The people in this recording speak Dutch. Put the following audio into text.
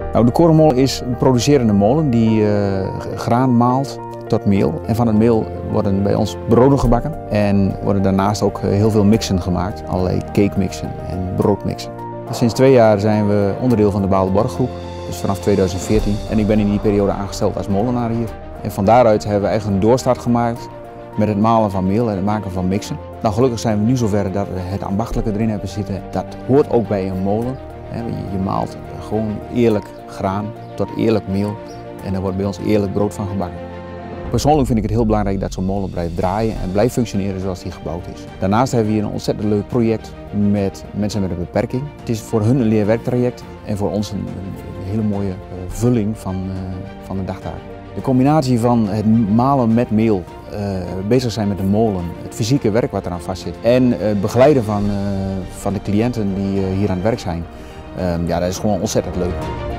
Nou, de korenmolen is een producerende molen die graan maalt tot meel. En van het meel worden bij ons broden gebakken en worden daarnaast ook heel veel mixen gemaakt. Allerlei cake mixen en broodmixen. Sinds 2 jaar zijn we onderdeel van de Baaldeborggroep, dus vanaf 2014. En ik ben in die periode aangesteld als molenaar hier. En van daaruit hebben we eigenlijk een doorstart gemaakt met het malen van meel en het maken van mixen. Nou, gelukkig zijn we nu zover dat we het ambachtelijke erin hebben zitten. Dat hoort ook bij een molen. Je maalt gewoon eerlijk graan tot eerlijk meel en daar wordt bij ons eerlijk brood van gebakken. Persoonlijk vind ik het heel belangrijk dat zo'n molen blijft draaien en blijft functioneren zoals die gebouwd is. Daarnaast hebben we hier een ontzettend leuk project met mensen met een beperking. Het is voor hun een leerwerktraject en voor ons een hele mooie vulling van de dagtaak. De combinatie van het malen met meel, bezig zijn met de molen, het fysieke werk wat eraan vastzit en het begeleiden van de cliënten die hier aan het werk zijn, ja, dat is gewoon ontzettend leuk.